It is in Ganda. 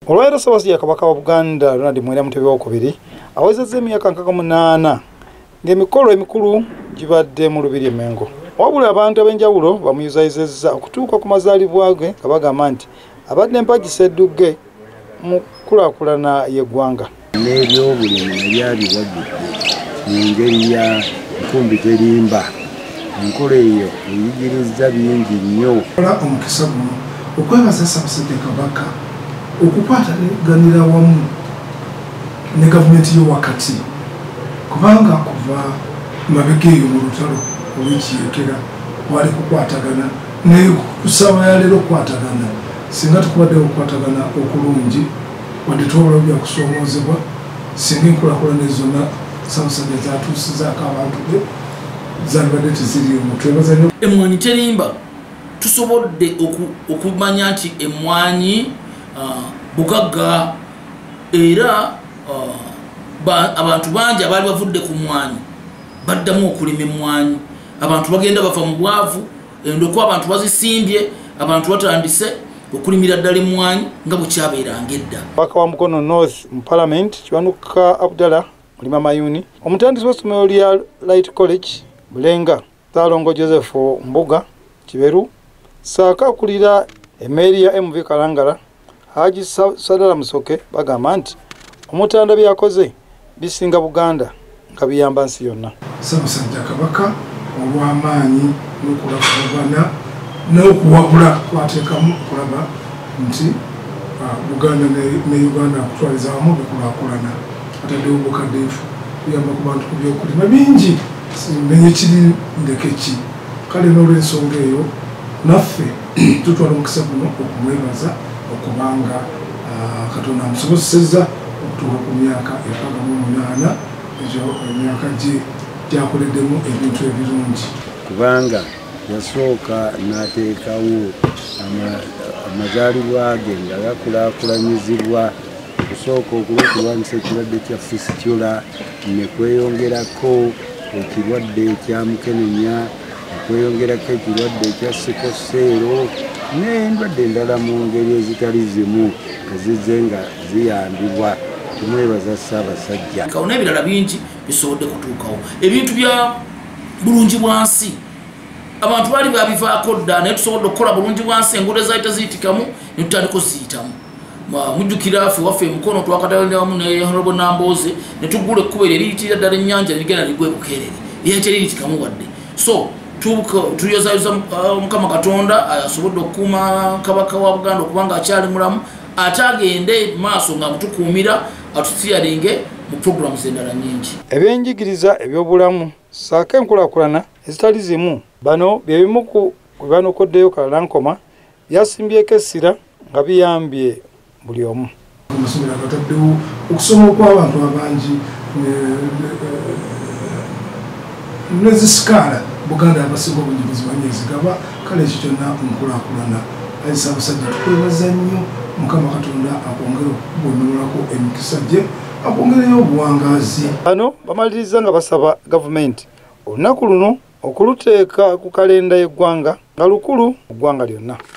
Olwaira Ssaabasajja Kabaka wa Buganda Ronald Mwera Mutebi II awezezza emyaka 8 ng'emikolo emikulu gibadde mu Lubiri e Mengo. Wabula abantu ab'enjawulo bamuyuzayizezza okutuuka ku mazaalibwa ge nga bagamba nti abadde mpagisa eddugge mu kulaakulana y'eggwanga. N'ebyobulimi byali wagudde mu ngeri ya nkumbi terimba. Enkola eyo eyigiriza bingi nnyo. Omukisa guno okwebaza Ssaabasajja Kabaka okukwataganira wamu ne gavumenti y'owakati kubanga kuva mabega eyo mu lutalo olw'ekiyekera wali kukwatagana naye ku ssaawa ya leero okukwatagana singa tukubadde okukwatagana okulungi wadde twobula bya kusoomoozebwa singa enkulaakulana zonna Ssaabasajja zatuusizaako abantu be zalibadde teziriimu. Twebaza nnyo. Emmwanyi terimba tusobodde okumanya nti emmwanyi bugagga era abantu bangi abaali bavudde ku mmwanyi baddamu okulima emmwanyi. Abantu bagenda bava mu bwavu endoko abantu bazisimbye abantu batandise okulimira ddala emmwanyi nga bwekyabeeranga edda. Kabaka wa Mukono North mu Parliament Kiwanuka Abdallah Mulima Mayuni, omutandisi w'essomero lya Light College Bulenga Saalongo Joseph Mbuga Kiberu, saaka akulira emmeeri ya MV Kalangala Haji Sadala Musoke bagamba nti omutanda byakoze bisinga Buganda nga biyamba nsi yonna. Ssaabasajja Kabaka olw'amaanyi n'okulakulabana n'okuwabula kwateekamu okulaba nti Buganda ne Uganda kutwaliza wamu bikulaakulana. Ataddewo obukaddeefu kuyamba ku bantu ku byokulima bingi menye kiri ndeke ki. Kale n'olw'ensonga eyo naffe tutwala omukisa guno okumwebaza okubanga Katonda amusobozesezza okutuuka ku myaka 8 ekyo emyaka gye gyakoleddemu ebintu ebirungi. Kubanga yasooka n'ateekawo amazaalibwa ge nga gakulaakulanyizibwa okusooka okulwanyisa ekirwadde kya fistula ne kweyongerako ekirwadde ekya mukenenya kweyongerako ekirwadde ekya sikoseero n'endwadde endala mu ngeri ezitali zimu ezizze nga ziyambibwa. Tumwebaza Ssaabasajja. Kawo n'ebirala bingi bisobodde kutuukawo. Ebintu bya bulungi bwansi abantu baali babivaako dda naye tusobodde okukola bulungi bwansi enguudo ezaali teziyitikamu ne tutandika oziyitamu. Mujjukira ffe waffe Mukono twakatawalira wamu ne Honorable Nambooze ne tuggula ekkubo eryo eriyitirira ddala ennyanja ne ligenda ligwa Bukeerere era teriyitikamu wadde. So tuyozayoza Mukama Katonda asobodde okukuuma Kabaka wa Buganda okubanga akyali mulamu ate agende maaso nga mutukuumira atusiyalinge mu programs endala nyingi. Ebyenjigiriza ebyobulamu saaka enkulaakulana ezitali zimu bano bye bimu ku banokoddeyo Kalalankoma byasimbyeko essira nga biyambye buli omu. Amasomero agataddewo okusoma okw'abantu abangi nezisikaala Buganda abasinga obungi zimanyi ezigaba. Kale ekyo kyonna nkulaakulana. Ayi Ssaabasajja tukwebaza nnyo. Mukama Katonda akwongere okubonolako emikisa gye akwongereyo obuwangaazi. Bano bamaliriza nga basaba gavumenti olunaku luno okuluteeka ku kalenda y'eggwanga nga lukulu mu ggwanga lyonna.